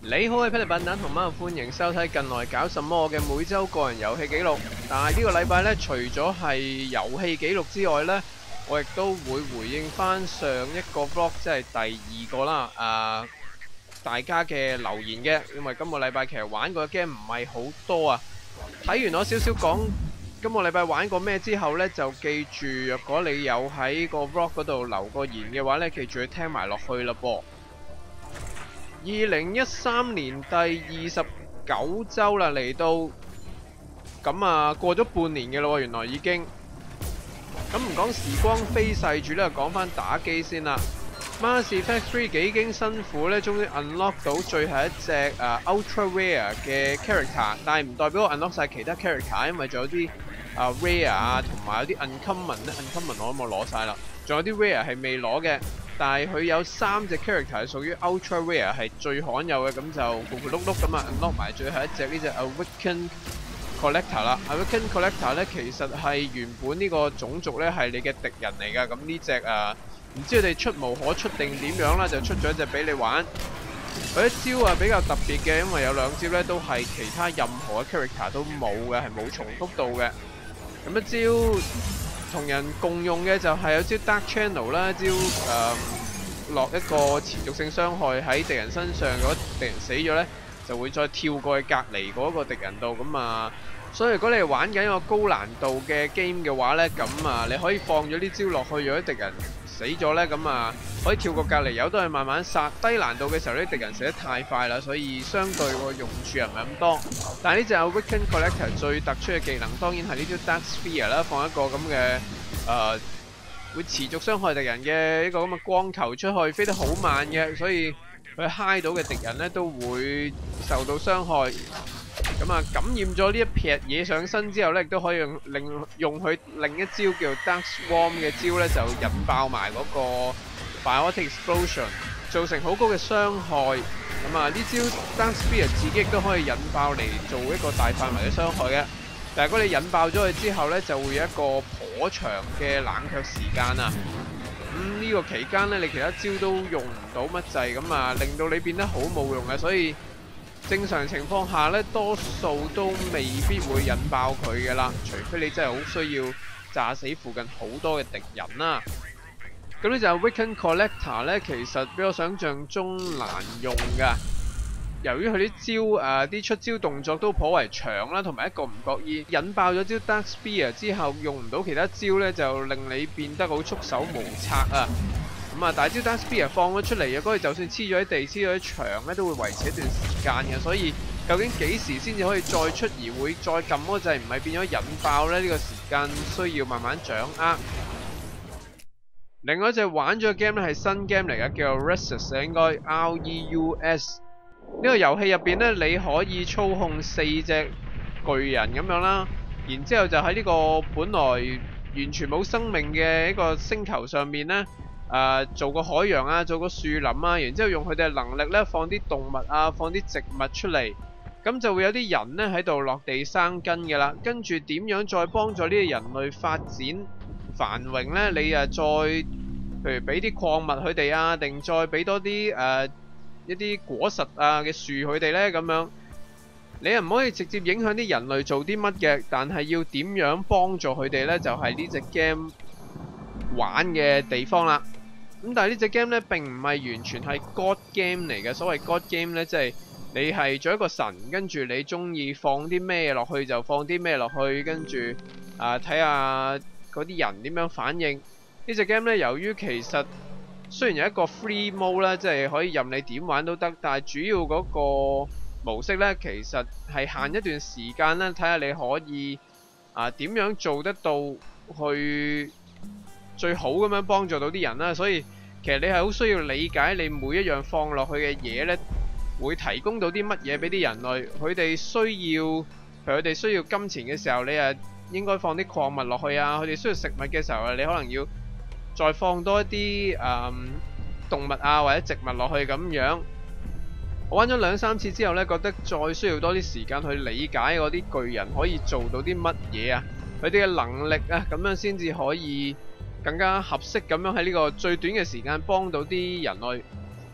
你好，係霹靂笨蛋同貓，歡迎收睇近來搞什麼嘅每週個人遊戲記錄。但係呢個禮拜呢，除咗係遊戲記錄之外呢，我亦都會回應翻上一個 vlog， 即係第二個啦。大家嘅留言嘅，因為今個禮拜其實玩過嘅 game 唔係好多啊。睇完我少少講今個禮拜玩過咩之後呢，就記住若果你有喺個 vlog 嗰度留個言嘅話呢，記住去聽埋落去啦噃。2013年第29週啦，嚟到咁啊，過咗半年嘅咯喎，原來已經咁唔講時光飛逝住呢，講翻打機先啦。Mass Effect 3幾經辛苦呢，終於 unlock 到最後一隻Ultra Rare 嘅 character， 但係唔代表我 unlock 晒其他 character， 因為仲有啲Rare 啊，同埋有啲 Uncommon 咧 ，Uncommon 我都冇攞晒啦，仲有啲 Rare 係未攞嘅。但係佢有3隻 character 係屬於 Ultra Rare 係最罕有嘅，咁就咕咕碌碌咁啊 unlock 埋最後一隻呢隻 Awakened Collector 啦。Awakened Collector 咧其實係原本呢個種族咧係你嘅敵人嚟㗎，咁呢隻唔知佢哋出無可出定點樣啦，就出咗一隻俾你玩。佢一招比較特別嘅，因為有2招咧都係其他任何嘅 character 都冇嘅，係冇重複到嘅。咁一招同人共用嘅就係有招 Dark Channel 啦，招落一個持續性傷害喺敵人身上，如果敵人死咗呢，就會再跳過去隔離嗰個敵人度咁啊。所以如果你係玩緊一個高難度嘅 game 嘅話呢，咁你可以放咗呢招落去，如果敵人死咗呢，咁可以跳過隔離友都係慢慢殺。低難度嘅時候呢，敵人死得太快啦，所以相對個用處又唔係咁多。但係呢隻 Awakened Collector 最突出嘅技能當然係呢招 Dark Sphere 啦，放一個咁嘅會持續傷害敵人嘅一個咁嘅光球出去，飛得好慢嘅，所以佢揩到嘅敵人呢都會受到傷害。咁感染咗呢一撇嘢上身之後呢，亦都可以用佢另一招叫 Dark Swarm 嘅招呢，就引爆埋嗰個 Biotic Explosion， 造成好高嘅傷害。咁呢招 Dark Sphere 自己亦都可以引爆嚟做一個大範圍嘅傷害嘅。但係如果你引爆咗佢之後呢，就會有一個頗長嘅冷卻時間啊。呢個期間呢，你其他招都用唔到乜滯，咁令到你變得好冇用嘅，所以正常情況下呢，多數都未必會引爆佢嘅啦，除非你真係好需要炸死附近好多嘅敵人啦。咁呢就 Awakened Collector 呢，其實比我想象中難用㗎。由於佢啲招啲出招動作都頗為長啦，同埋一個唔覺意引爆咗招 Dark Sphere 之後，用唔到其他招呢，就令你變得好束手無策啊！大招 Dark Sphere 放咗出嚟，如果佢就算黐咗喺地、黐咗喺牆咧，都會維持一段時間嘅。所以究竟幾時先至可以再出而會再撳嗰掣，唔係變咗引爆呢？呢個時間需要慢慢掌握。另外一隻玩咗嘅 game 咧係新 game 嚟嘅，叫 Reus， 應該 Reus。呢個遊戲入邊呢，你可以操控4隻巨人咁樣啦，然之後就喺呢個本來完全冇生命嘅一個星球上面呢，做個海洋啊，做個樹林啊，然之後用佢哋嘅能力呢，放啲動物啊，放啲植物出嚟，咁就會有啲人呢喺度落地生根嘅啦。跟住點樣再幫助呢啲人類發展繁榮呢？你再譬如俾啲礦物佢哋啊，定再俾多啲一啲果實嘅樹佢哋呢，咁樣你又唔可以直接影響啲人類做啲乜嘅，但係要點樣幫助佢哋呢？就係呢隻 game 玩嘅地方啦。咁但係呢隻 game 呢，並唔係完全係 God game 嚟嘅。所謂 God game 呢，即係你係做一個神，跟住你中意放啲咩落去就放啲咩落去，跟住睇下嗰啲人點樣反應。呢隻 game 呢，由於其實雖然有一個 free mode 咧，即係可以任你點玩都得，但係主要嗰個模式咧，其實係限一段時間咧，睇下你可以點樣做得到去最好咁樣幫助到啲人啦。所以其實你係好需要理解你每一樣放落去嘅嘢咧，會提供到啲乜嘢俾啲人類。佢哋需要，譬如佢哋需要金錢嘅時候，你應該放啲礦物落去啊。佢哋需要食物嘅時候，你可能要再放多一啲動物啊或者植物落去咁樣。我玩咗2-3次之後呢，覺得再需要多啲時間去理解嗰啲巨人可以做到啲乜嘢啊，佢哋嘅能力啊，咁樣先至可以更加合適咁樣喺呢個最短嘅時間幫到啲人類。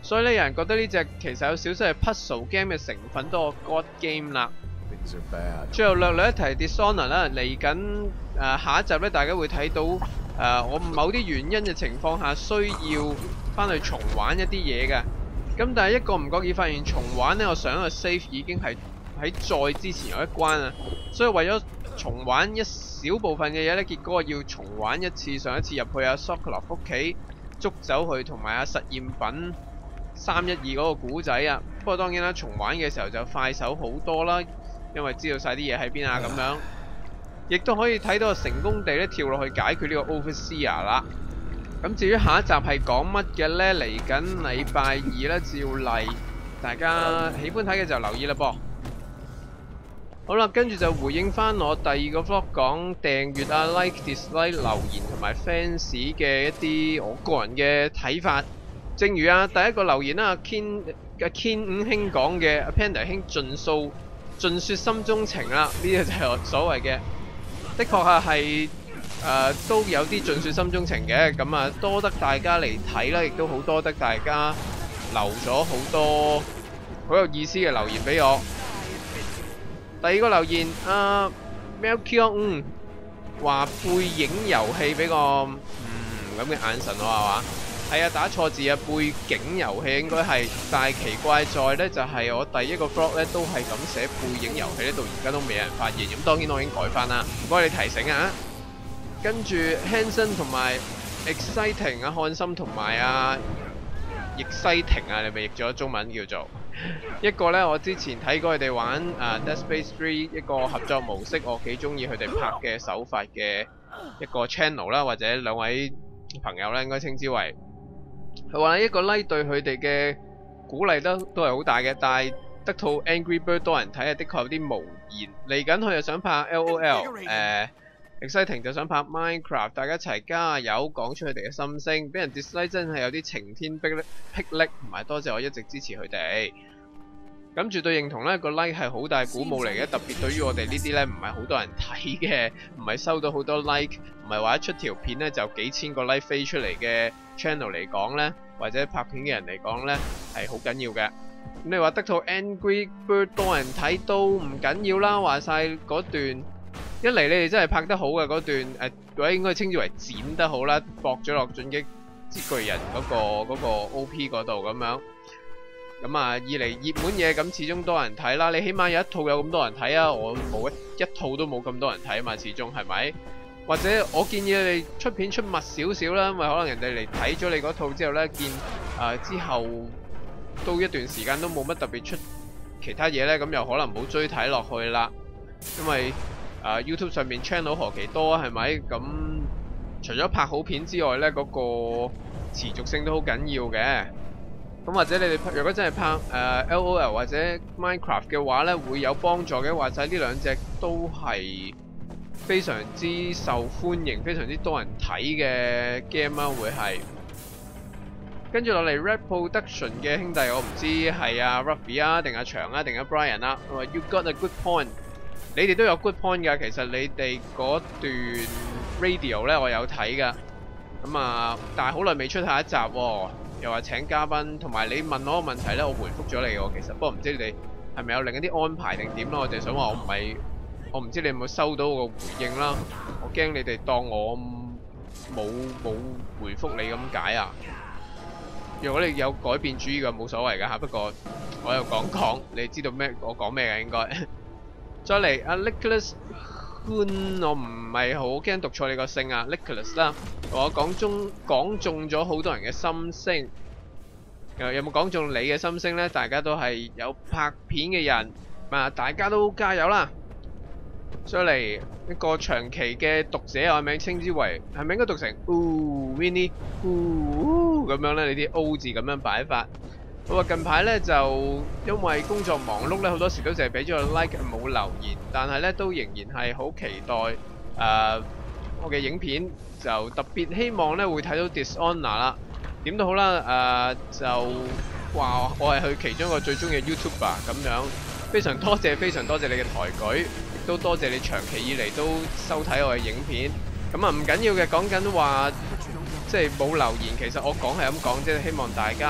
所以咧，有人覺得呢隻其實有少少係 puzzle game 嘅成分多過 God game 啦。最後略略一提 Dishonored 啦，嚟緊下一集咧，大家會睇到我某啲原因嘅情況下需要翻去重玩一啲嘢嘅。咁但係一個唔覺意發現重玩呢，我上一個 save 已經係喺再之前有一關啊，所以為咗重玩一小部分嘅嘢呢，結果我要重玩一次上一次入去阿 Sokolov 屋企捉走佢同埋阿實驗品312嗰個古仔啊。不過當然啦，重玩嘅時候就快手好多啦，因為知道晒啲嘢喺邊啊咁樣，亦都可以睇到成功地咧跳落去解決呢個 Overseer 啦。咁至於下一集係講乜嘅呢？嚟緊禮拜二咧，照例大家喜歡睇嘅就留意啦噃。好啦，跟住就回應翻我第二個 vlog 講訂閱啊、like、dislike、留言同埋 fans 嘅一啲我個人嘅睇法。正如第一個留言啦，阿 Ken 五兄講嘅，阿 Panda 兄盡説心中情啦，呢個就係我所謂嘅，的確係都有啲盡説心中情嘅。咁啊，多得大家嚟睇啦，亦都好多得大家留咗好多好有意思嘅留言俾我。第二個留言Melchior 話背影遊戲俾個咁嘅眼神我係嘛？係啊，打錯字啊，背景遊戲應該係，但係奇怪在呢，就係我第一個 vlog 呢都係咁寫背影遊戲呢，到而家都未有人發現。咁當然我已經改翻啦，唔該你提醒啊。跟住 Hanson 同埋 Exciting 漢森同埋Exciting 你咪譯咗中文叫做一個呢，我之前睇過佢哋玩Dead Space 3一個合作模式，我幾中意佢哋拍嘅手法嘅一個 channel 啦，或者兩位朋友咧應該稱之為。佢話一個 like 對佢哋嘅鼓勵都係好大嘅，但係得套 Angry Bird 多人睇的確有啲無言。嚟緊佢又想拍 LOL，Exciting 就想拍 Minecraft， 大家一齊加油講出佢哋嘅心聲。俾人 dislike 真係有啲晴天霹靂，同埋多謝我一直支持佢哋。咁絕對認同呢個 like 係好大鼓舞嚟嘅，特別對於我哋呢啲呢唔係好多人睇嘅，唔係收到好多 like， 唔係話一出條片呢就幾千個 like 飛出嚟嘅 channel 嚟講呢，或者拍片嘅人嚟講呢係好緊要嘅。咁你話得套 Angry Bird 多人睇都唔緊要啦，話晒嗰段一嚟你哋真係拍得好嘅嗰段或者應該稱之為剪得好啦，駁咗落進擊之巨人嗰個 OP 嗰度咁樣。咁二嚟熱門嘢咁始終多人睇啦，你起碼有一套有咁多人睇啊，我冇一套都冇咁多人睇啊嘛，始終係咪？或者我建議你哋出片出密少少啦，因為可能人哋嚟睇咗你嗰套之後呢，見之後都一段時間都冇乜特別出其他嘢呢，咁又可能冇追睇落去啦。因為YouTube 上面 channel 何其多係咪？咁除咗拍好片之外呢，嗰個持續性都好緊要嘅。咁或者你哋如果真係拍LOL 或者 Minecraft 嘅話呢，會有幫助嘅。或者呢兩隻都係非常之受歡迎、非常之多人睇嘅 game 啦，會係。跟住落嚟 Red Production 嘅兄弟，我唔知係Ruffy 定阿長定阿 Brian 啦。佢話 You got a good point， 你哋都有 good point 㗎。其實你哋嗰段 radio 呢，我有睇㗎。咁但係好耐未出下一集喎。又話請嘉賓，同埋你問我個問題呢，我回覆咗你喎。其實不過唔知你哋係咪有另一啲安排定點咯？我哋想話我唔知你有冇收到個回應啦。我驚你哋當我冇回覆你咁解啊。如果你有改變主意嘅冇所謂㗎嚇，不過我又講，你知道咩？我講咩嘅應該。再嚟Nicholas Hun， 我唔係好驚讀錯你個姓Nicholas 啦。我講中咗好多人嘅心聲，有冇講中你嘅心聲呢？大家都係有拍片嘅人，大家都加油啦！再嚟一個長期嘅讀者，我名稱之為係咪應該讀成 Winnie 咁樣呢？你啲 O 字咁樣擺法。我話近排呢，就因為工作忙碌呢，好多時都淨係俾咗個 like 冇留言，但係呢，都仍然係好期待我嘅影片。就特別希望咧會睇到 Dishonored 啦，點都好啦，就話我係佢其中一個最中意嘅 YouTuber 咁樣，非常多謝你嘅抬舉，亦都多謝你長期以嚟都收睇我嘅影片。咁唔緊要嘅，講緊話即係冇留言，其實我講係咁講啫，希望大家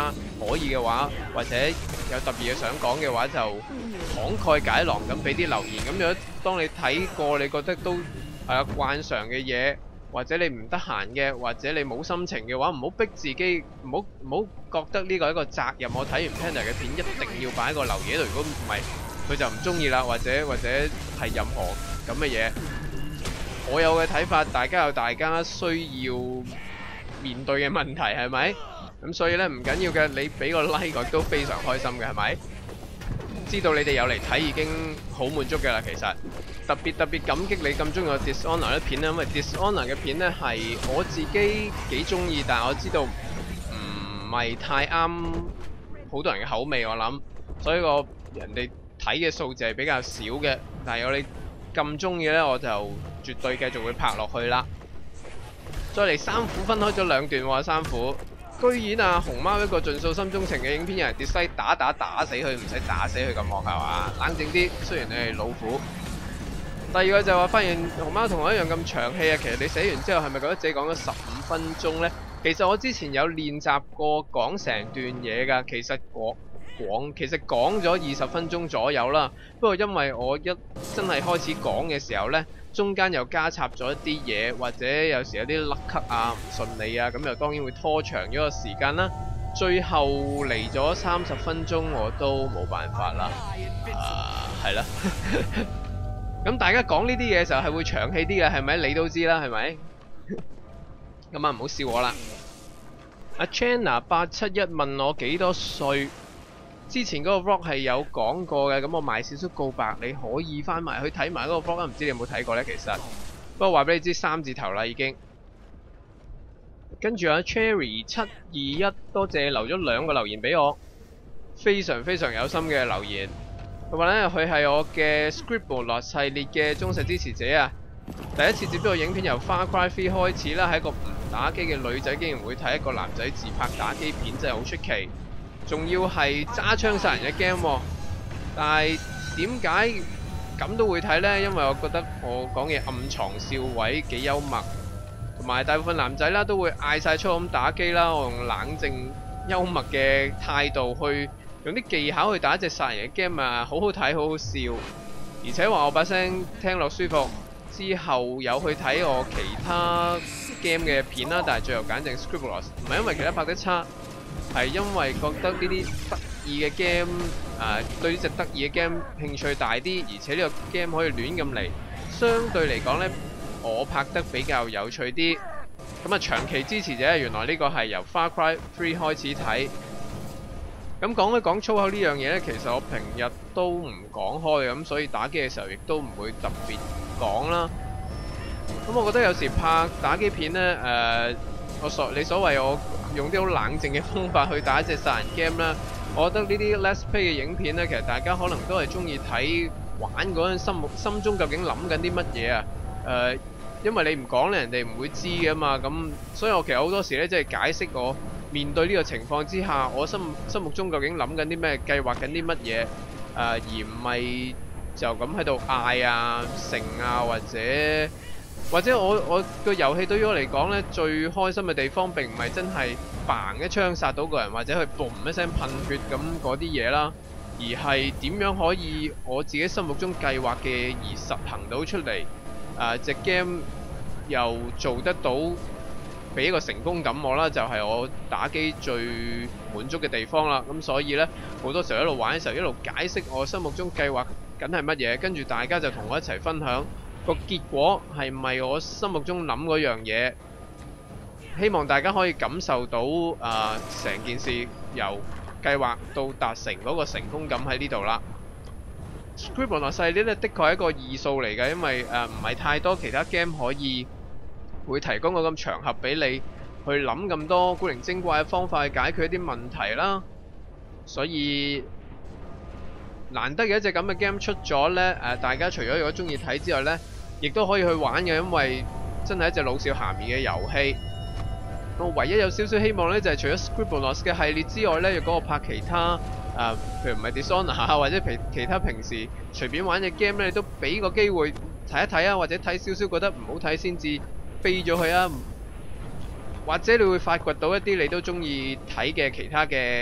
可以嘅話，或者有特別嘢想講嘅話，就慷慨解囊咁俾啲留言。咁如果當你睇過，你覺得都係慣常嘅嘢，或者你唔得閒嘅，或者你冇心情嘅話，唔好逼自己，唔好覺得呢個係一個責任。我睇完 Panda 嘅片一定要擺個留言喺度，如果唔係佢就唔中意啦，或者係任何咁嘅嘢。我有嘅睇法，大家有大家需要面對嘅問題，係咪？咁所以咧唔緊要嘅，你俾個 like 我都非常開心嘅，係咪？知道你哋有嚟睇已經好滿足嘅啦，其實特別感激你咁中意我 Dishonor 啲片咧，因為 Dishonor 嘅片咧係我自己幾中意，但係我知道唔係太啱好多人嘅口味，我諗，所以個人哋睇嘅數字係比較少嘅，但係有你咁中意咧，我就絕對繼續會拍落去啦。再嚟三虎分開咗兩段喎，三虎居然啊熊貓一個盡訴心中情嘅影片，有人跌西打死佢，唔使打死佢咁惡係嘛？冷靜啲，雖然你係老虎。第二個就話發現熊貓同我一樣咁長氣啊，其實你寫完之後係咪覺得自己講咗15分鐘呢？其實我之前有練習過講成段嘢㗎，其實講咗20分鐘左右啦。不過因為我真係開始講嘅時候呢，中間又加插咗一啲嘢，或者有時有啲甩咳啊、唔順利啊，咁又當然會拖長咗個時間啦。最後嚟咗30分鐘，我都冇辦法啦。係啦。咁大家講呢啲嘢嘅時候係會長氣啲嘅，係咪？你都知啦，係咪？咁啊，唔好笑我啦。阿 Channa871 問我幾多歲？之前嗰個 vlog 係有講過嘅，咁我賣少少告白，你可以翻埋去睇埋嗰個 vlog，唔知你有冇睇過呢？其實，不過話俾你知3字頭啦已經。跟住阿 Cherry721，多謝留咗2個留言俾我，非常有心嘅留言。佢話咧，佢係我嘅 Scribblenauts 系列嘅忠實支持者啊！第一次接觸個影片由 Far Cry 3開始啦，係一個唔打機嘅女仔竟然會睇一個男仔自拍打機片，真係好出奇。仲要係揸槍殺人嘅 game 喎，但係點解咁都會睇呢？因為我覺得我講嘅暗藏笑位幾幽默，同埋大部分男仔啦都會嗌晒粗咁打機啦，我用冷靜幽默嘅態度去用啲技巧去打一隻殺人嘅 game 啊，好好睇，好好笑，而且話我把聲聽落舒服。之後有去睇我其他 game 嘅片啦，但係最後揀定 Scribblenauts， 唔係因為其他拍得差，係因為覺得呢啲得意嘅 game，對呢隻得意嘅 game 興趣大啲，而且呢個 game 可以亂咁嚟，相對嚟講呢，我拍得比較有趣啲。咁啊，長期支持者原來呢個係由 Far Cry 3開始睇。咁講一講粗口呢樣嘢呢，其實我平日都唔講開嘅，咁所以打機嘅時候亦都唔會特別講啦。咁我覺得有時拍打機片呢，你所謂我用啲好冷靜嘅方法去打一隻殺人 game 啦，我覺得呢啲 Let's Play 嘅影片呢，其實大家可能都係中意睇玩嗰陣心中究竟諗緊啲乜嘢啊？因為你唔講咧，人哋唔會知㗎嘛。咁所以我其實好多時呢，即係解釋我面對呢個情況之下，我心目中究竟諗緊啲咩，計劃緊啲乜嘢，而唔係就咁喺度嗌啊、成啊，或者我個遊戲對於我嚟講呢，最開心嘅地方並唔係真係嘭一槍殺到個人，或者去嘣一聲噴血咁嗰啲嘢啦，而係點樣可以我自己心目中計劃嘅而實行到出嚟，隻 game 又做得到，俾一個成功感我啦，就係我打機最滿足嘅地方啦。咁所以呢，好多時候一路玩嘅時候，一路解釋我心目中計劃緊係乜嘢，跟住大家就同我一齊分享個結果係咪我心目中諗嗰樣嘢。希望大家可以感受到成件事由計劃到達成嗰個成功感喺呢度啦。Scribblenauts 系列呢，的確係一個異數嚟嘅，因為唔係太多其他 game 可以會提供個咁場合俾你去諗咁多古靈精怪嘅方法去解決一啲問題啦，所以難得嘅一隻咁嘅 game 出咗呢，大家除咗如果中意睇之外呢，亦都可以去玩嘅，因為真係一隻老少咸宜嘅遊戲。我唯一有少少希望呢，就係除咗 Scribblenauts 嘅系列之外呢，如果我拍其他譬如唔係 Dishonor 或者其他平時隨便玩嘅 game 呢，你都俾個機會睇一睇啊，或者睇少少覺得唔好睇先至飛咗佢啊，或者你會發掘到一啲你都中意睇嘅其他嘅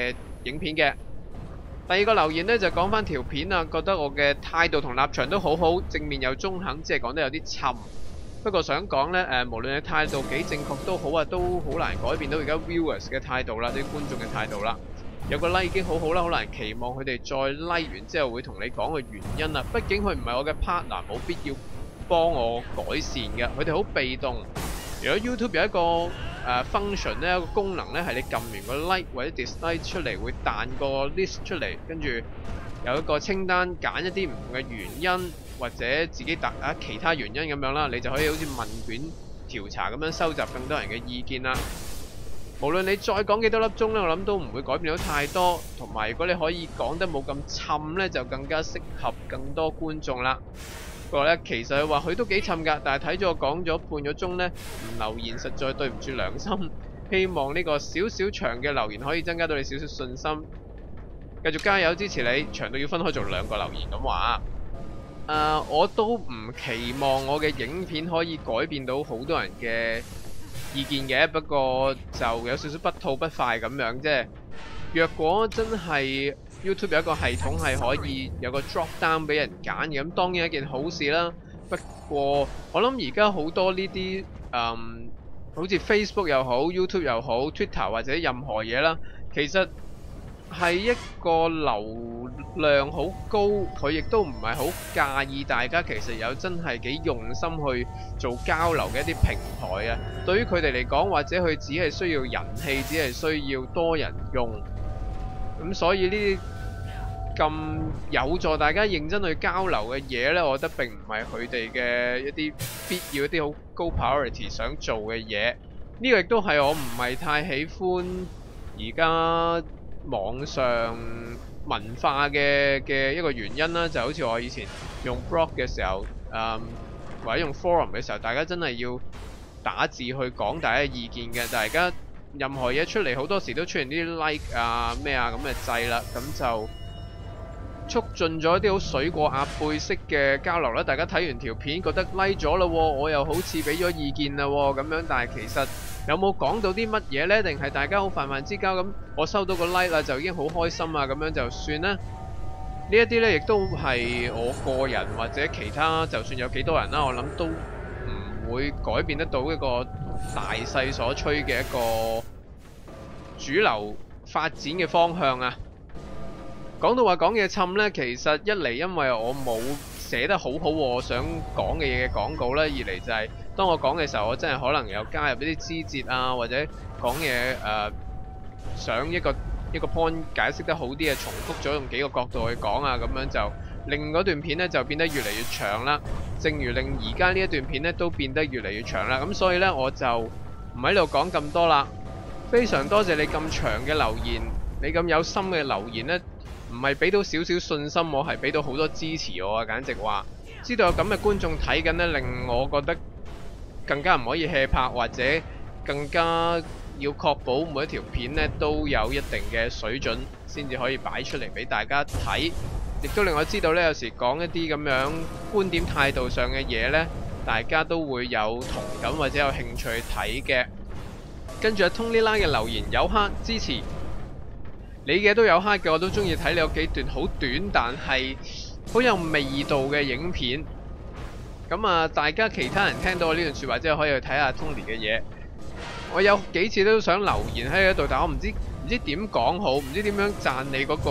影片嘅。第二個留言呢，就講翻條片啊，覺得我嘅態度同立場都好好，正面又中肯，只係講得有啲沉。不過想講呢，無論你態度幾正確都好啊，都好難改變到而家 viewers 嘅態度啦，啲觀眾嘅態度啦。有個 like 已經好好啦，好難期望佢哋再 like 完之後會同你講個原因啦。畢竟佢唔係我嘅 partner， 冇必要幫我改善嘅。佢哋好被動。如果 YouTube 有一個function 咧，一個功能咧，係你撳完個 like 或者 dislike 出嚟，會彈個 list 出嚟，跟住有一個清單，揀一啲唔同嘅原因，或者自己其他原因咁樣啦，你就可以好似問卷調查咁樣收集更多人嘅意見啦。無論你再講幾多粒鐘咧，我諗都唔會改變到太多。同埋如果你可以講得冇咁沉咧，就更加適合更多觀眾啦。不過咧，其實佢話佢都幾沉㗎，但係睇咗我講咗半個鐘咧，唔留言實在對唔住良心。希望呢個少少長嘅留言可以增加到你少少信心，繼續加油支持你，長到要分開做2個留言咁話。我都唔期望我嘅影片可以改變到好多人嘅意見嘅，不過就有少少不吐不快咁樣啫。若果真係 YouTube 有一個系統係可以有個 drop down 俾人揀嘅，咁當然係一件好事啦。不過我諗而家好多呢啲好似 Facebook 又好 YouTube 又好 Twitter 或者任何嘢啦，其實係一個流量好高，佢亦都唔係好介意大家其實有真係幾用心去做交流嘅一啲平台啊。對於佢哋嚟講，或者佢只係需要人氣，只係需要多人用，咁所以呢啲咁有助大家認真去交流嘅嘢呢，我覺得並唔係佢哋嘅一啲必要、一啲好高 priority 想做嘅嘢。呢個亦都係我唔係太喜歡而家網上文化嘅一個原因啦。就好似我以前用 blog 嘅時候，或者用 forum 嘅時候，大家真係要打字去講大家嘅意見嘅。但係而家任何嘢出嚟，好多時都出現啲 like 啊咩啊咁嘅掣啦，咁就促進咗一啲好水過鴨背式嘅交流啦。大家睇完條片覺得 like 咗啦，我又好似俾咗意見啦咁樣，但係其實有冇講到啲乜嘢呢？定係大家好泛泛之交咁，我收到個 like 啦就已經好開心啊，咁樣就算啦。呢一啲呢，亦都係我個人或者其他，就算有幾多人啦，我諗都唔會改變得到一個大勢所趨嘅一個主流發展嘅方向啊。講到話講嘢沉呢，其實一嚟因為我冇寫得好我想講嘅嘢嘅廣告啦，二嚟就係當我講嘅時候，我真係可能有加入一啲枝節啊，或者講嘢想一個 point 解釋得好啲嘅，重複咗用幾個角度去講啊，咁樣就令嗰段片呢就變得越嚟越長啦。正如令而家呢一段片呢都變得越嚟越長啦。咁所以呢，我就唔喺度講咁多啦。非常多謝你咁長嘅留言，你咁有心嘅留言呢，唔係俾到少少信心我，係俾到好多支持我啊！簡直話知道有咁嘅觀眾睇緊呢，令我覺得更加唔可以 hea 拍，或者更加要確保每一條片呢都有一定嘅水準，先至可以擺出嚟俾大家睇。亦都令我知道呢，有時講一啲咁樣觀點態度上嘅嘢呢，大家都會有同感或者有興趣去睇嘅。跟住阿 Tony 拉嘅留言有黑支持。你嘅都有黑嘅，我都中意睇你有幾段好短但係好有味道嘅影片。咁啊，大家其他人聽到我呢段説話之後，可以去睇下 Tony 嘅嘢。我有幾次都想留言喺度，但我唔知點講好，唔知點樣讚你嗰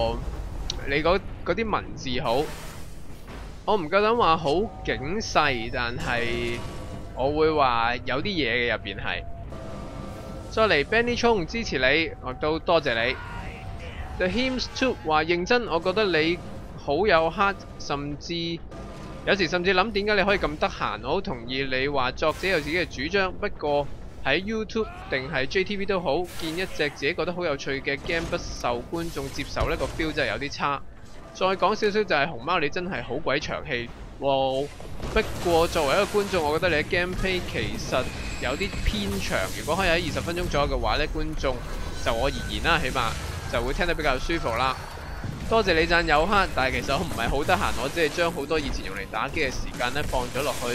啲文字好。我唔夠膽話好警世，但係我會話有啲嘢嘅入邊係。再嚟 Benny 聰支持你，我都多謝你。The Hims Too 話認真，我覺得你好有 heart， 甚至有時甚至諗點解你可以咁得閒。我好同意你話作者有自己嘅主張，不過喺 YouTube 定係 JTV 都好，見一隻自己覺得好有趣嘅 game 不受觀眾接受，呢個 feel 真係有啲差。再講少少就係熊貓，你真係好鬼長氣。不過作為一個觀眾，我覺得你嘅 gameplay 其實有啲偏長，如果可以喺20分鐘左右嘅話呢，觀眾就我而言啦，起碼就會聽得比較舒服啦。多謝你讚有黑，但係其實我唔係好得閒，我只係將好多以前用嚟打機嘅時間呢放咗落去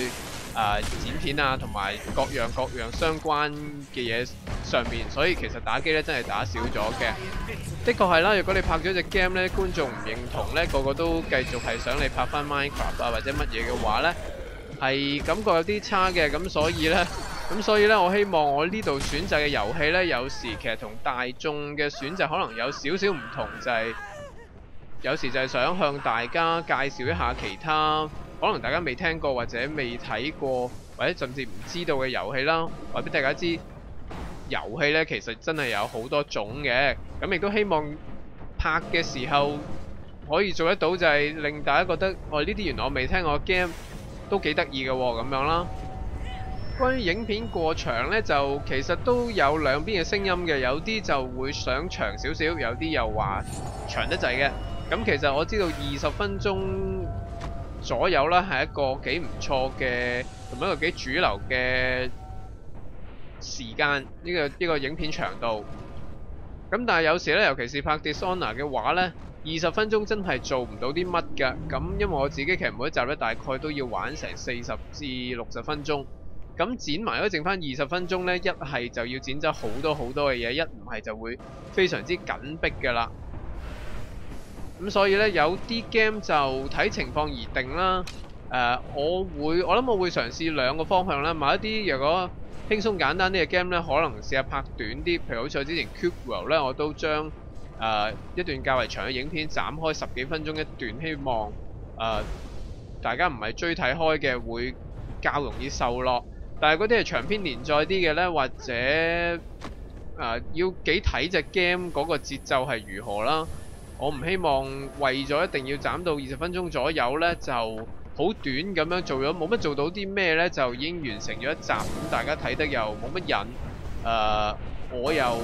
剪片啊，同埋各樣相關嘅嘢上面，所以其實打機咧真係打少咗嘅。的確係啦，如果你拍咗隻 game 咧，觀眾唔認同咧，個個都繼續係想你拍翻 Minecraft 啊或者乜嘢嘅話咧，係感覺有啲差嘅。咁所以咧，我希望我呢度選擇嘅遊戲咧，有時其實同大眾嘅選擇可能有少少唔同，就係有時就係想向大家介紹一下其他可能大家未聽過或者未睇過或者甚至唔知道嘅遊戲啦，話俾大家知遊戲咧其實真係有好多種嘅，咁亦都希望拍嘅時候可以做得到，就係令大家覺得呢啲原來我未聽過嘅 game 都幾得意嘅喎咁樣啦。關於影片過長呢，就其實都有兩邊嘅聲音嘅，有啲就會想長少少，有啲又話長得滯嘅。咁其實我知道20分鐘左右啦，係一個幾唔錯嘅同埋一個幾主流嘅時間，呢個影片長度。咁但係有時呢，尤其是拍 Dishonored 嘅話呢，20分鐘真係做唔到啲乜㗎。咁因為我自己其實每一集呢，大概都要玩成40至60分鐘。咁剪埋都剩翻20分鐘呢，一係就要剪走好多嘅嘢，一唔係就會非常之緊迫㗎啦。咁所以呢，有啲 game 就睇情況而定啦。我諗我會嘗試兩個方向啦。某一啲如果輕鬆簡單啲嘅 game 呢，可能試下拍短啲。譬如好似我之前 Cube World 呢，我都將一段較為長嘅影片斬開10幾分鐘一段，希望大家唔係追睇開嘅會較容易受落。但係嗰啲係長篇連載啲嘅呢，或者要幾睇隻 game 嗰個節奏係如何啦。我唔希望為咗一定要斬到20分鐘左右呢，就好短咁樣做咗，冇乜做到啲咩呢，就已經完成咗一集，咁大家睇得又冇乜癮。我又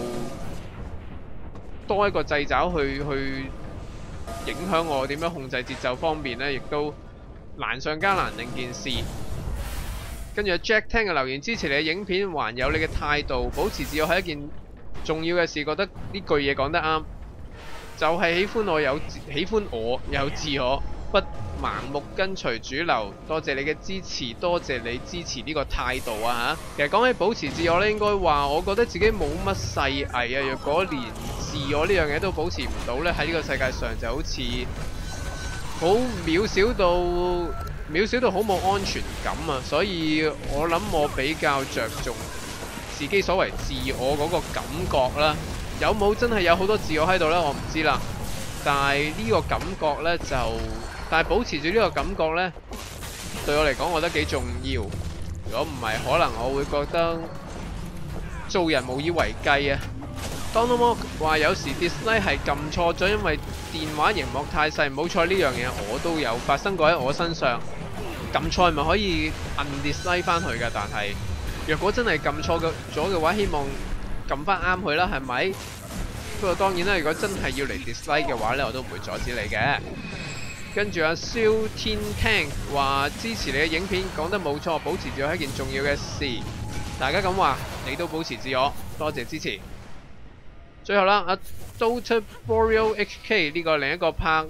多一個掣肘去影響我點樣控制節奏方面呢，亦都難上加難另件事。跟住 Jack 聽嘅留言，支持你嘅影片，還有你嘅態度，保持自我係一件重要嘅事。覺得呢句嘢講得啱，就係喜歡我有自我，不盲目跟隨主流。多謝你嘅支持，多謝你支持呢個態度啊嚇。其實講起保持自我咧，應該話我覺得自己冇乜細藝啊。若果連自我呢樣嘢都保持唔到咧，喺呢個世界上就好似好渺小到好冇安全感啊！所以我諗我比較着重自己所謂自我嗰個感覺啦。有冇真係有好多自我喺度呢？我唔知啦。但係呢個感覺呢，但係保持住呢個感覺呢，對我嚟講，我覺得幾重要。如果唔係，可能我會覺得做人無以為繼啊。Donald Moore 話有時 dislike 係撳錯咗，因為電話熒幕太細。冇錯，呢樣嘢我都有發生過喺我身上。撳錯咪可以 undislike 翻去㗎，但係若果真係撳錯咗嘅話，希望撳翻啱佢啦，係咪？不過當然啦，如果真係要嚟 dislike 嘅話呢，我都唔會阻止你嘅。跟住阿蕭天聽話支持你嘅影片，講得冇錯，保持自我係一件重要嘅事。大家咁話，你都保持自我，多謝支持。最後啦，阿 Dota Boreal HK 呢個另一個拍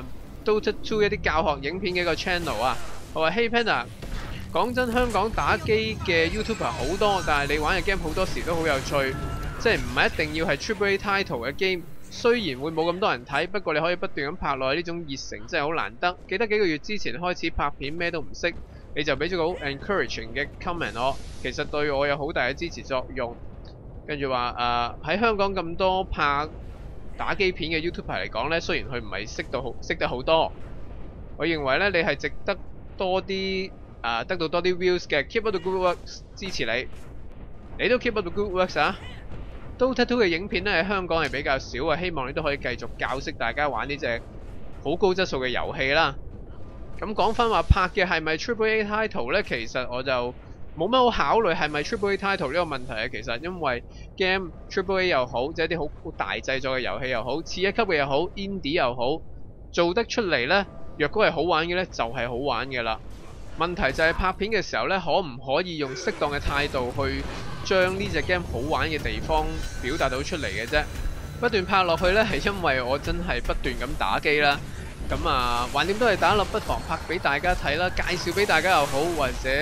Dota 2一啲教學影片嘅一個 channel 啊，佢話 Hey Panda， 講真，香港打機嘅 YouTuber 好多，但係你玩嘅 game 好多時都好有趣，即係唔係一定要係 AAA title 嘅 game。雖然會冇咁多人睇，不過你可以不斷咁拍落去，呢種熱誠真係好難得。記得幾個月之前開始拍片，咩都唔識，你就俾咗個好 encouraging 嘅 comment 我，其實對我有好大嘅支持作用。跟住話喺香港咁多拍打機片嘅 YouTuber 嚟講呢，雖然佢唔係識得好多，我認為呢，你係值得多啲得到多啲 views 嘅。Keep up the good work， 支持你，你都 keep up the good works 啊！Dota 2嘅影片咧喺香港係比較少啊，希望你都可以繼續教識大家玩呢隻好高質素嘅遊戲啦。咁講翻話拍嘅係咪 AAA title 呢？其實我就冇乜好考慮係咪 AAA title 呢個問題啊。其實因為 game AAA 又好，即係啲好大製作嘅遊戲又好，次一級嘅又好 ，indie 又好，做得出嚟呢，若果係好玩嘅呢，就係好玩嘅啦。問題就係拍片嘅時候呢，可唔可以用適當嘅態度去將呢隻 game 好玩嘅地方表達到出嚟嘅啫。不斷拍落去呢，係因為我真係不斷咁打機啦。咁橫掂都係打落，不妨拍俾大家睇啦，介紹俾大家又好，或者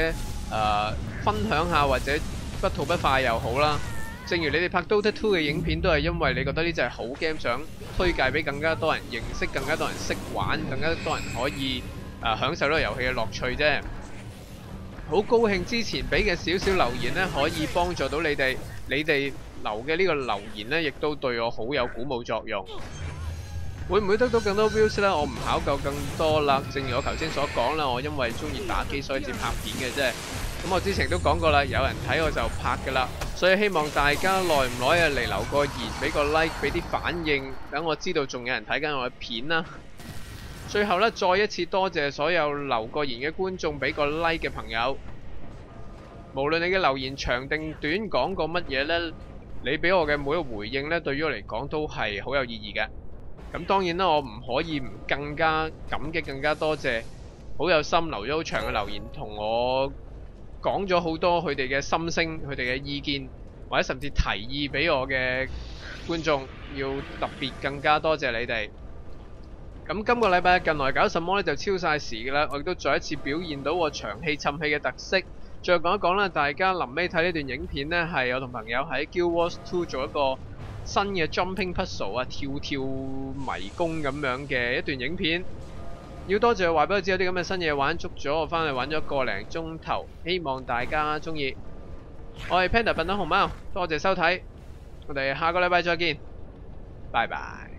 分享下或者不吐不快又好啦。正如你哋拍 Dota 2嘅影片都係因為你覺得呢隻係好 game， 想推介俾更加多人認識，更加多人識玩，更加多人可以享受呢個遊戲嘅樂趣啫。好高興之前俾嘅少少留言呢，可以幫助到你哋。你哋留嘅呢個留言呢，亦都對我好有鼓舞作用。會唔會得到更多 views 呢？我唔考究更多啦。正如我頭先所講啦，我因為中意打機，所以至拍片嘅啫。咁我之前都講過啦，有人睇我就拍㗎啦。所以希望大家耐唔耐嚟留個言，俾個 like， 俾啲反應，等我知道仲有人睇緊我嘅片啦。最後呢，再一次多謝所有留個言嘅觀眾，俾個 like 嘅朋友。無論你嘅留言長定短，講過乜嘢呢，你俾我嘅每一個回應呢，對於我嚟講都係好有意義嘅。咁當然啦，我唔可以唔更加感激、更加多謝好有心留咗好長嘅留言，同我講咗好多佢哋嘅心聲、佢哋嘅意見，或者甚至提議俾我嘅觀眾，要特別更加多謝你哋。咁今個禮拜近來搞什麼呢？就超晒時㗎啦，我亦都再一次表現到我長氣沉氣嘅特色。再講一講啦，大家臨尾睇呢段影片呢，係我同朋友喺 Guild Wars 2做一個新嘅 Jumping Puzzle 啊，跳跳迷宮咁樣嘅一段影片。要多謝話俾我知有啲咁嘅新嘢玩，捉咗我翻去玩咗個零鐘頭，希望大家中意。我係 Panda 笨蛋熊貓，多謝收睇，我哋下個禮拜再見，拜拜。